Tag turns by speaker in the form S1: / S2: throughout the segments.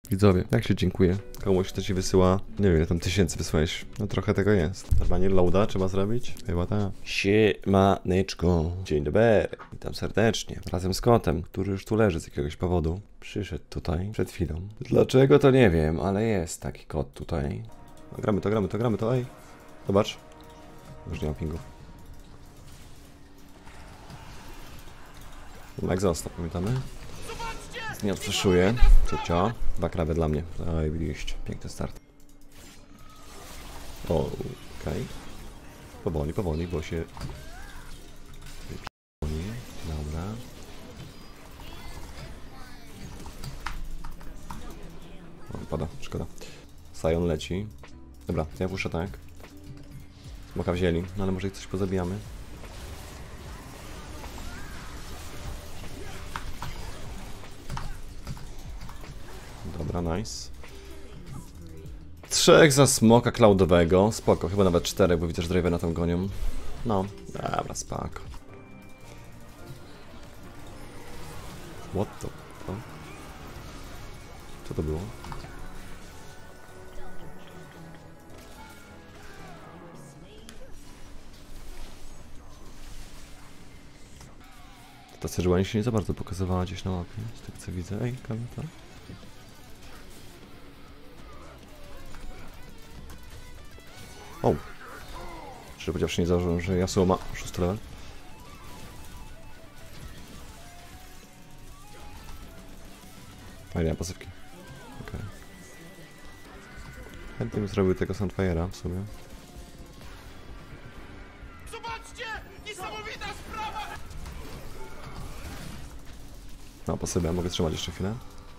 S1: Widzowie, jak się dziękuję? Komuś, kto ci wysyła, nie wiem ile tam tysięcy wysłałeś. No trochę tego jest. Chyba nie loada trzeba zrobić? Chyba tak. Siemaneczko. Dzień dobry. Witam serdecznie. Razem z kotem, który już tu leży z jakiegoś powodu. Przyszedł tutaj przed chwilą. Dlaczego to nie wiem, ale jest taki kot tutaj. No, gramy to, ej. Zobacz. Już nie ma pingów. Exhausta, pamiętamy? Nie odfreszuję. Ciocia. 2 kraby dla mnie. Oj, widzieliście. Piękny start. O, okej. Powoli, bo się... Dobra. O, pada, szkoda. Sion leci. Dobra, to ja puszczę tak. Smoka wzięli, no ale może ich coś pozabijamy. Dobra, nice. 3 za smoka cloudowego. Spoko, chyba nawet 4, bo widzę, że drive'y na tą gonią. No, dobra, spoko. What the fuck? Co to było? Ta Sejuani się nie za bardzo pokazywała gdzieś na mapie, z tego co widzę. Ej, kamera. O! Szczerze powiedziawszy nie założyłem, że Yasuo ma 6 level. A nie ma pasywki. Okej. Chętnie bym zrobił tego Sunfire'a w sumie.
S2: Zobaczcie! Niesamowita sprawa!
S1: No, pasywę, mogę trzymać jeszcze chwilę.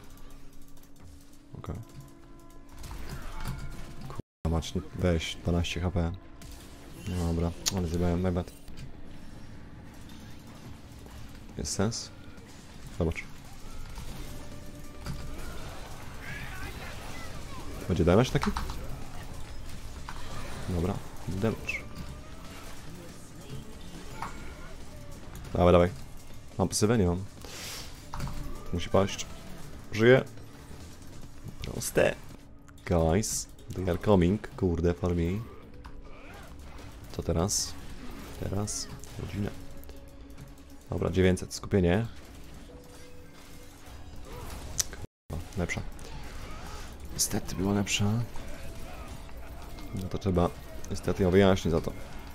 S1: Okej. Kurwa mać, weź 12 HP. No dobra, ale zjebałem, my bad. Jest sens? Zobacz. Będzie damage taki? Dobra, damage. Dawaj. Mam pasywę? Nie mam. Musi paść. Żyje. Proste. Guys, they are coming. Kurde, for me. Co teraz? Teraz godzinę. Dobra, 900. Skupienie. Kurwa, lepsza. Niestety była lepsza. No to trzeba niestety ją wyjaśnić za to.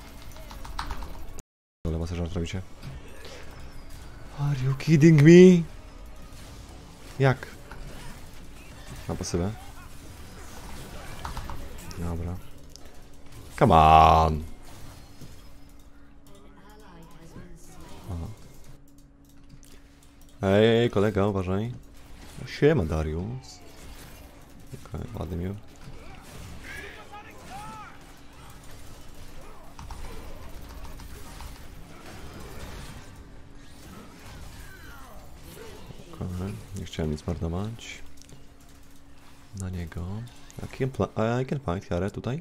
S1: Ale was żart robicie. Are you kidding me? Jak? Mam pasywę. Dobra. Come on! Aha. Ej, kolega, uważaj. Siema, Darius. Okej, ładny mił. Nie chciałem nic marnować. Na niego. I can fight Jarę tutaj.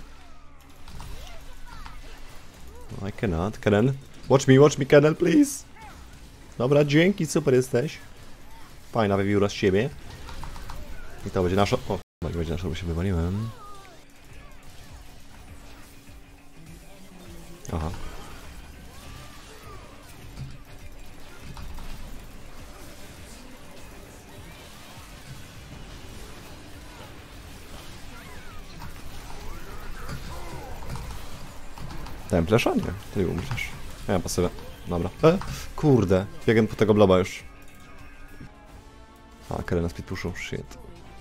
S1: I cannot. Kenen. Watch me, Kenen, please. Dobra, dzięki, super jesteś. Fajna wywióra z siebie. I to będzie nasza... O, będzie nasza, bo się wywaliłem. Aha. Dałem flesza? Nie, ty nie umrzesz. Ja mam pasywę. Dobra. Kurde, biegłem po tego bloba już. A, Keren na speed pushu, shit.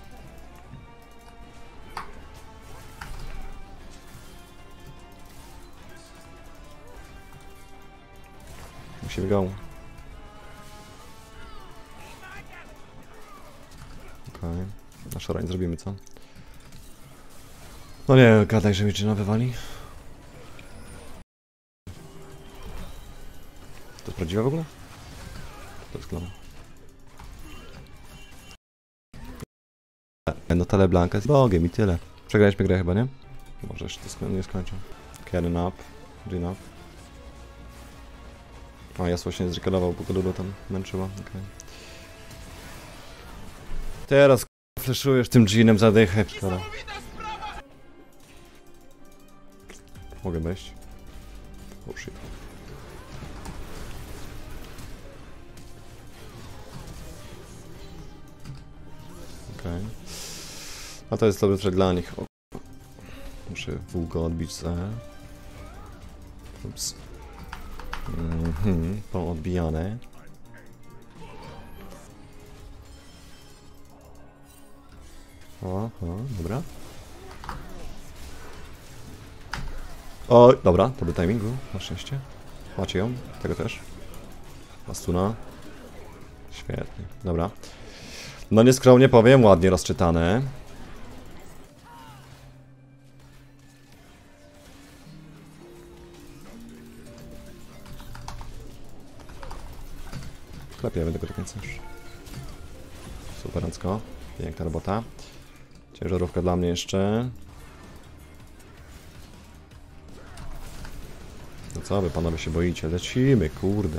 S1: Musimy go. Okej. Na szarań zrobimy, co? No nie, gadaj, że mi Gina wywali. To jest prawdziwe w ogóle? To jest klon. No tale Blanka jest bogiem i tyle. Przegraliśmy grę chyba, nie? Może jeszcze to nie skończę. Karen up, Gin up. A, Yasuo się nie zrekalował, bo go tam męczyła. Okay. Teraz fleszujesz tym dżinem zadychę. Dobra.
S2: Niesamowita sprawa!
S1: Mogę wejść. Oh shit. Okej. A to jest dobry trade dla nich. O. Muszę długo odbić za. Ups. Poodbijane. O, dobra. O, dobra, to był timing był, na szczęście. Macie ją, tego też. Mastuna. Świetnie, dobra. No nieskromnie powiem, ładnie rozczytane. Klepiemy tego do końca już. Superancko. Piękna robota. Ciężarówka dla mnie jeszcze. No co wy panowie się boicie? Lecimy, kurde.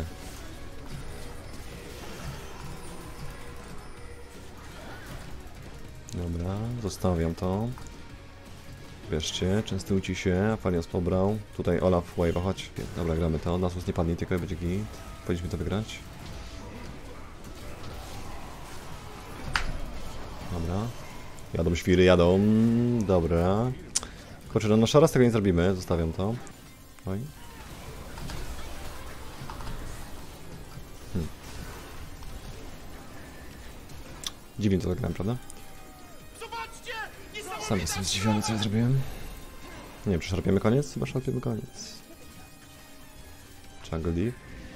S1: Dobra, zostawiam to. Bierzcie, częstujcie się. Afanios pobrał. Tutaj Olaf, Wave'a, chodź. Dobra, gramy to. Nasus nie padnie, tylko będzie git. Powinniśmy to wygrać. Dobra. Jadą świry, jadą. Dobra. Kurczę, no szara z tego nie zrobimy. Zostawiam to. Oj. Dziwnie to zagrałem, prawda?
S2: Zobaczcie!
S1: Sam jestem zdziwiony, co ja zrobiłem. Nie wiem, czy szarpiemy koniec? Chyba szarpiemy koniec. Jungle Deep.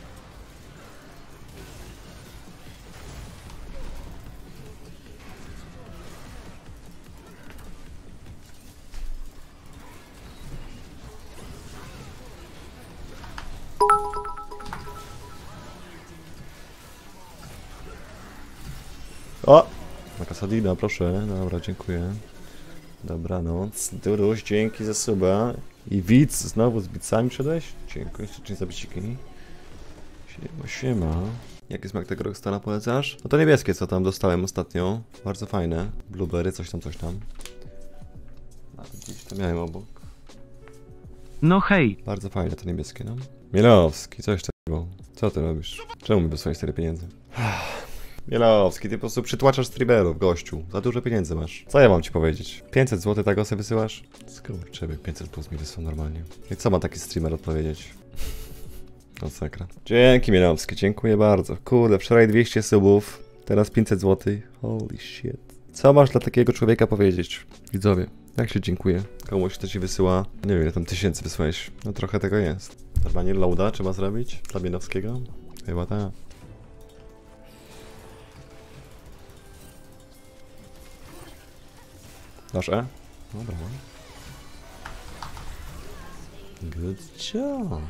S1: O! Na Kasadina, proszę. Dobra, dziękuję. Dobranoc. Duruś, dzięki za suba. I widz, znowu z bicami wszedłeś? Dziękuję, ślicznie za biciki. Siema, siema. Jaki smak tego Rockstara polecasz? No to niebieskie, co tam dostałem ostatnio. Bardzo fajne. Blueberry, coś tam. A, gdzieś to miałem obok.
S3: No hej.
S1: Bardzo fajne to niebieskie, no. Mielowski, coś takiego. Co ty robisz? Czemu mi wysłałeś tyle pieniędzy? Mielowski, ty po prostu przytłaczasz streamerów, gościu. Za dużo pieniędzy masz. Co ja mam ci powiedzieć? 500 zł tego sobie wysyłasz? Skurczę, 500 plus mi wysłał normalnie. I co ma taki streamer odpowiedzieć? Masakra. Dzięki Mielowski, dziękuję bardzo. Kurde, wczoraj 200 subów, teraz 500 zł. Holy shit. Co masz dla takiego człowieka powiedzieć? Widzowie, jak się dziękuję. Komuś kto ci wysyła, nie wiem ile tam tysięcy wysłałeś. No trochę tego jest. Normalnie loada trzeba zrobić dla Mielowskiego? Chyba tak. Dasz E? Dobra. Good job.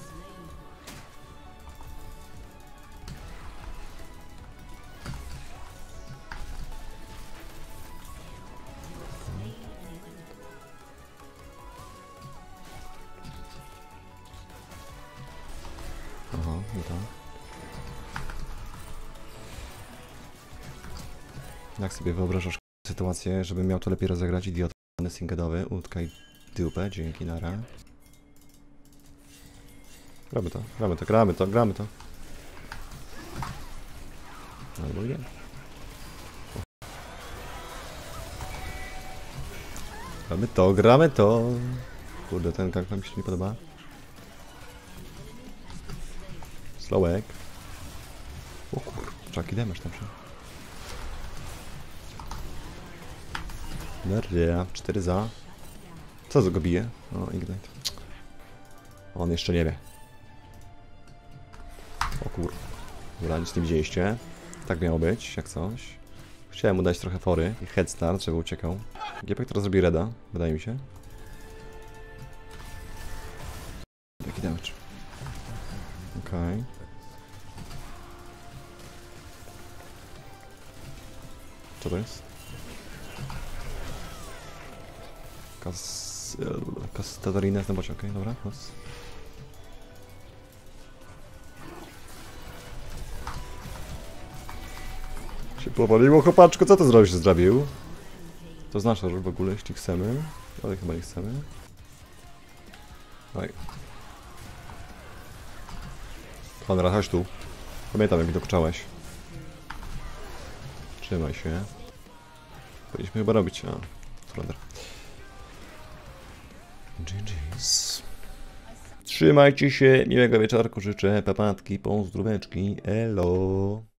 S1: Aha, no tak. Jak sobie wyobrażasz sytuację, żebym miał to lepiej rozegrać? Idiot singedowy, utkaj dupę, dzięki, nara. Gramy to. Albo nie. Gramy to. Kurde, ten gang mi się nie podoba. Slowek. O kur... Czaki damage tam się. Dobra, 4 za. Co za go bije? O, Ignite. On jeszcze nie wie. O kur... Dobra, nic nie widzieliście. Tak miało być, jak coś. Chciałem mu dać trochę fory i head start, żeby uciekał. Giepek teraz zrobi reda, wydaje mi się. Jaki damage. Okej. Co to jest? Kastatarina znowu, okej, dobra. Się powaliło, chłopaczku, co to zrobił? To znaczy, że w ogóle, jeśli chcemy, ale chyba nie chcemy. Oj. Konrad, chodź tu. Pamiętam, jak mi dokuczałeś. Trzymaj się. Powinniśmy chyba robić, a... Surrender. GG's. Trzymajcie się, miłego wieczorku życzę, papatki, pozdróweczki, elo.